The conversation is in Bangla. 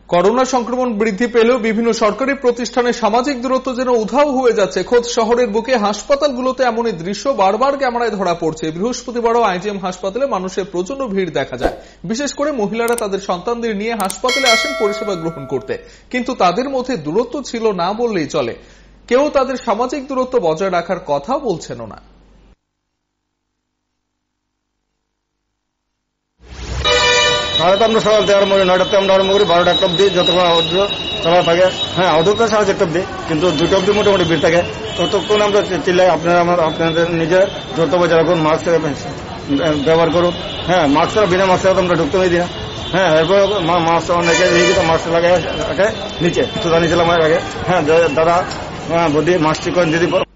করোনা সংক্রমণ বৃদ্ধি পেলেও বিভিন্ন সরকারি প্রতিষ্ঠানে সামাজিক দূরত্ব যেন উধাও হয়ে যাচ্ছে। খোদ শহরের বুকে হাসপাতালগুলোতে এমনই দৃশ্য বারবার ক্যামেরায় ধরা পড়ছে। বৃহস্পতিবারও আইজিএম হাসপাতালে মানুষের প্রচন্ড ভিড় দেখা যায়। বিশেষ করে মহিলারা তাদের সন্তানদের নিয়ে হাসপাতালে আসেন পরিষেবা গ্রহণ করতে, কিন্তু তাদের মধ্যে দূরত্ব ছিল না বললেই চলে। কেউ তাদের সামাজিক দূরত্ব বজায় রাখার কথা বলছেন না। তাহলে আমরা সকাল থেকে আরম্ভ করি, 9টাতে আমরা আরম্ভ করি, 12টা একটা অব্দি যতক্ষণ চলা থাকে। হ্যাঁ, অধ্যক্ষ 4:30 অব্দি, কিন্তু 2টা অব্দি মোটামুটি ভিড় থাকে। ততক্ষণ আমরা চিল্লাই আপনাদের নিজের যত বজায় রাখুন, মাস্ক ব্যবহার করুন। হ্যাঁ, মাস্ক ছাড়া বিনা মাস্ক ছাড়া আমরা ঢুকতে দিই না। হ্যাঁ, এরপর মাস্ক অনেকে মাস্ক লাগায় নিচে সুতা নিয়েছিলাম আগে। হ্যাঁ, দাদা বদি মাস্ক ঠিক করে দিদি